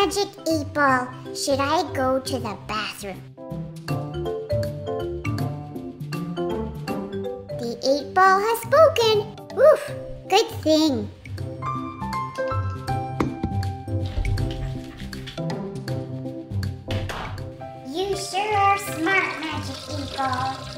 Magic 8 Ball, should I go to the bathroom? The 8 Ball has spoken. Oof, good thing. You sure are smart, Magic 8 Ball.